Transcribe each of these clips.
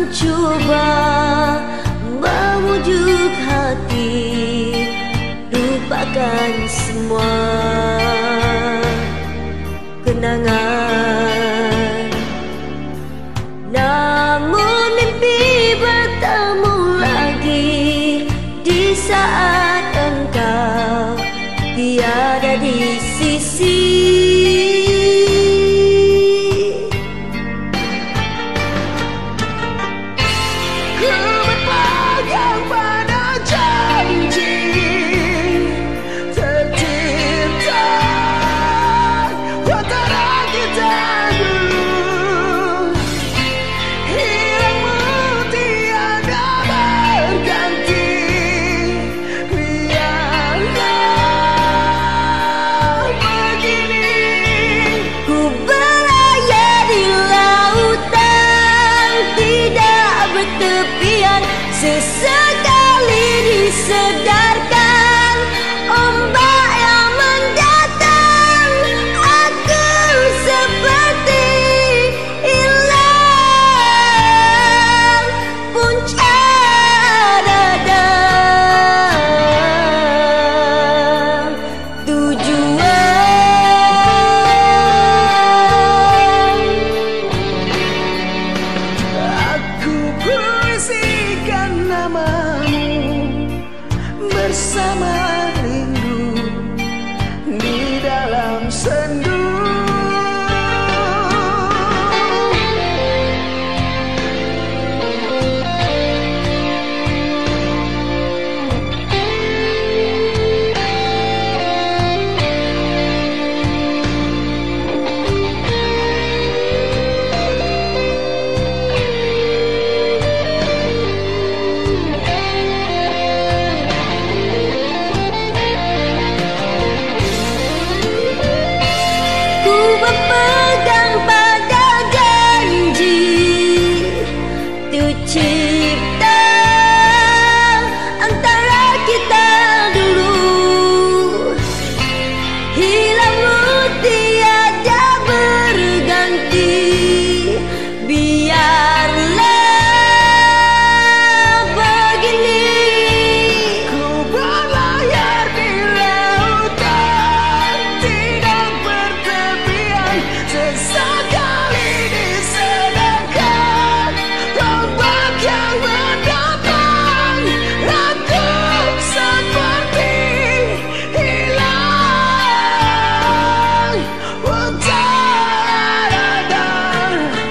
mencoba memujuk hati, lupakan semua kenangan. Namun mimpi bertemu lagi di saat engkau tiada di sisi. Sesekali disedarkan ombak yang mendatang, aku seperti hilang puncak dada tujuan. Aku puisikan namamu bersama rindu di dalam sendu. Berpegang pada janji tu cipta antara kita dulu, hilangmu tiada berganti. Biarlah begini, Ku berlayar di lautan tidak bertepian, sesekali disedarkan ombak yang mendatang, aku seperti hilang puncak dada.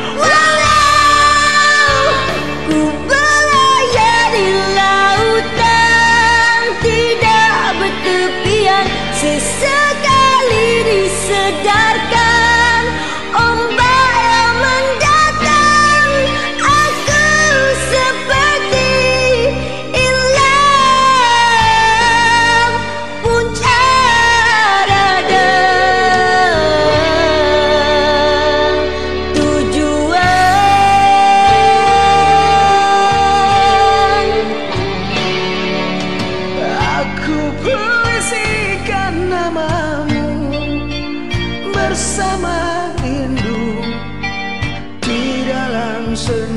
walau ku berlayar di lautan tidak bertepian, sesekali disedarkan ombak yang mendatang, aku seperti hilang puncak dada tujuan. Aku puisikan namamu bersama rindu di dalam sendu.